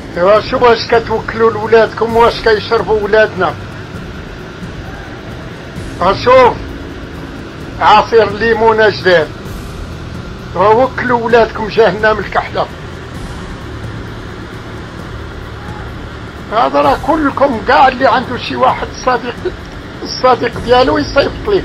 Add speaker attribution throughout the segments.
Speaker 1: ايوا شوف واش كتوكلوا لولادكم واش كيشربوا ولادنا. شوف عصير الليمونه جداد ووكلوا ولادكم جهنم الكحله. هذا راه كلكم كاع اللي عنده شي واحد الصديق ديالو يصيفط ليه.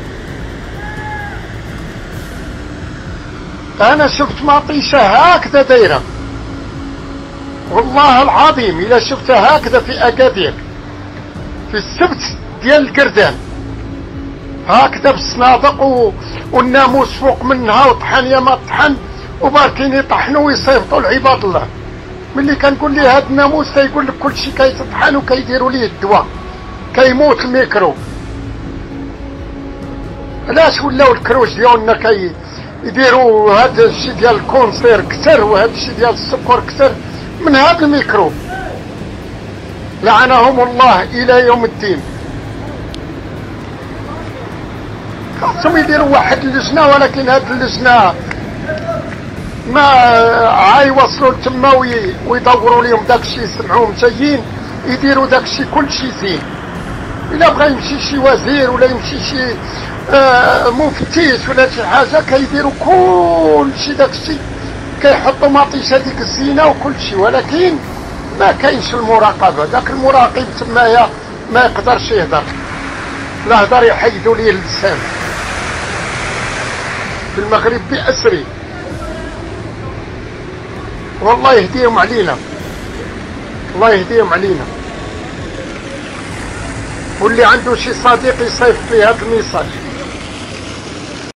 Speaker 1: انا شفت مطيشه هكذا دايره والله العظيم الا شفتها هكذا في اكادير في السبت ديال القردان هكذا بالصنادق والناموس فوق منها وطحن يا ما طحن وباركين يطحنوا ويصيفطوا لعباد الله. ملي كنقول ليه هاد الناموس تيقول لك كلشي كيتطحن وكيديروا ليه الدواء كيموت الميكرو. علاش ولاو الكروج ديالنا يديروا هذا الشيء ديال الكونسير كثر وهذا الشيء ديال السكر كثر من هذا الميكروب؟ لعنهم الله الى يوم الدين. خاصهم يديروا واحد اللجنه ولكن هذه اللجنه ما عايوصلوا لتما ويدوروا لهم داكشي يسمعوهم جايين يديروا داكشي كلشي زين. الا بغى يمشي شي وزير ولا يمشي شي مفتيش ولا شي حاجه كيديروا كلشي داكشي كيحطوا مطيشه ديك الزينه وكلشي ولكن ما كاينش المراقبه. داك المراقب تمايا ما يقدرش يهضر لا هضر يحيدوا ليه اللسان. في المغرب بأسري والله يهديهم علينا الله يهديهم علينا. واللي عنده شي صديق يصيفط ليه هذا الميساج